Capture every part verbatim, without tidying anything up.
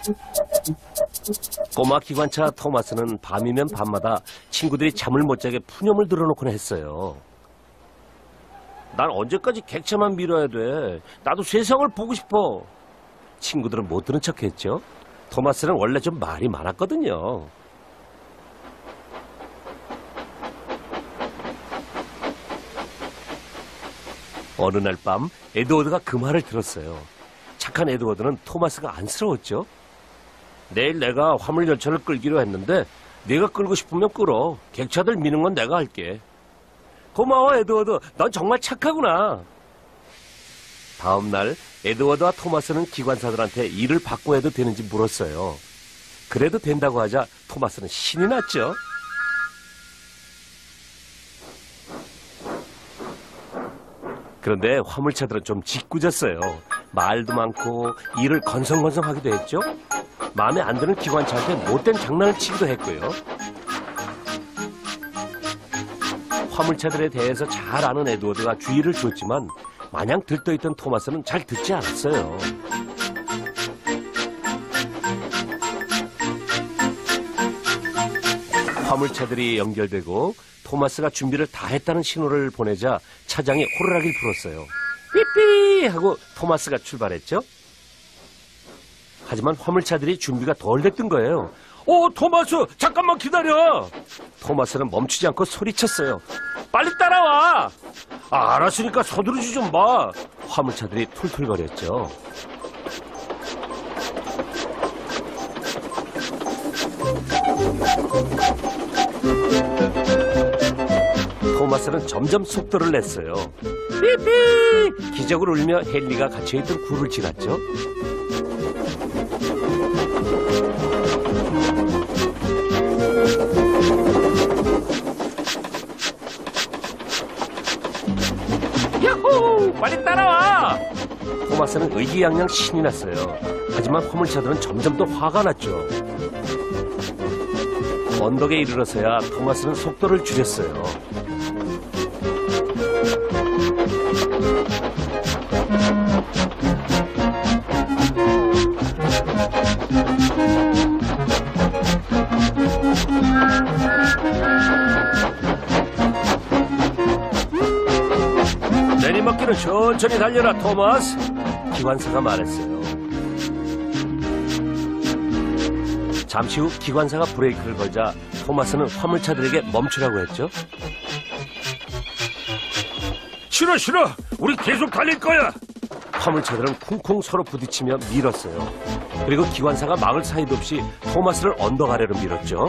꼬마 기관차 토마스는 밤이면 밤마다 친구들이 잠을 못 자게 푸념을 들어놓곤 했어요. 난 언제까지 객차만 밀어야 돼. 나도 세상을 보고 싶어. 친구들은 못 들은 척했죠. 토마스는 원래 좀 말이 많았거든요. 어느 날 밤 에드워드가 그 말을 들었어요. 착한 에드워드는 토마스가 안쓰러웠죠. 내일 내가 화물 열차를 끌기로 했는데 네가 끌고 싶으면 끌어. 객차들 미는 건 내가 할게. 고마워 에드워드. 넌 정말 착하구나. 다음 날 에드워드와 토마스는 기관사들한테 일을 바꿔 해도 되는지 물었어요. 그래도 된다고 하자 토마스는 신이 났죠. 그런데 화물차들은 좀 짓궂었어요. 말도 많고 일을 건성건성하기도 했죠. 마음에 안 드는 기관차한테 못된 장난을 치기도 했고요. 화물차들에 대해서 잘 아는 에드워드가 주의를 줬지만 마냥 들떠있던 토마스는 잘 듣지 않았어요. 화물차들이 연결되고 토마스가 준비를 다 했다는 신호를 보내자 차장이 호루라기를 불었어요. 삐삐 하고 토마스가 출발했죠. 하지만 화물차들이 준비가 덜 됐던 거예요. 오, 토마스 잠깐만 기다려. 토마스는 멈추지 않고 소리쳤어요. 빨리 따라와. 아, 알았으니까 서두르지 좀 마. 화물차들이 툴툴거렸죠. 토마스는 점점 속도를 냈어요. 삐삐! 기적을 울며 헨리가 갇혀있던 굴을 지났죠. 야호! 빨리 따라와! 토마스는 의기양양 신이 났어요. 하지만 화물차들은 점점 더 화가 났죠. 언덕에 이르러서야 토마스는 속도를 줄였어요. 내리막길은 천천히 달려라, 토마스. 기관사가 말했어요. 잠시 후 기관사가 브레이크를 걸자 토마스는 화물차들에게 멈추라고 했죠. 싫어 싫어. 우리 계속 달릴 거야. 화물차들은 쿵쿵 서로 부딪히며 밀었어요. 그리고 기관사가 막을 사이도 없이 토마스를 언덕 아래로 밀었죠.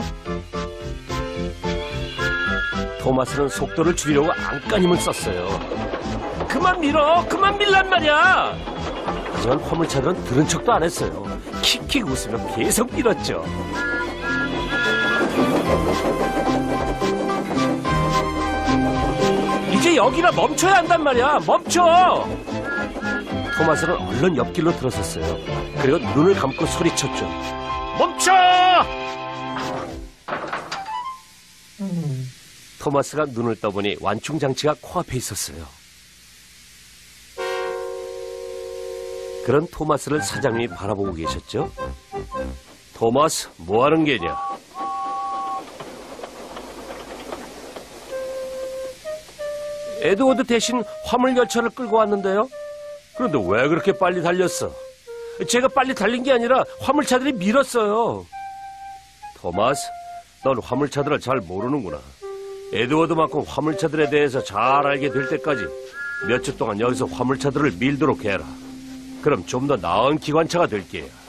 토마스는 속도를 줄이려고 안간힘을 썼어요. 그만 밀어! 그만 밀란 말이야! 하지만 화물차들은 들은 척도 안 했어요. 킥킥 웃으며 계속 밀었죠. 이제 여기라 멈춰야 한단 말이야. 멈춰! 토마스는 얼른 옆길로 들어섰어요. 그리고 눈을 감고 소리쳤죠. 멈춰! 토마스가 눈을 떠보니 완충장치가 코앞에 있었어요. 그런 토마스를 사장님이 바라보고 계셨죠. 토마스, 뭐하는 게냐? 에드워드 대신 화물 열차를 끌고 왔는데요. 그런데 왜 그렇게 빨리 달렸어? 제가 빨리 달린 게 아니라 화물차들이 밀었어요. 토마스, 넌 화물차들을 잘 모르는구나. 에드워드만큼 화물차들에 대해서 잘 알게 될 때까지 몇 주 동안 여기서 화물차들을 밀도록 해라. 그럼 좀 더 나은 기관차가 될 게야.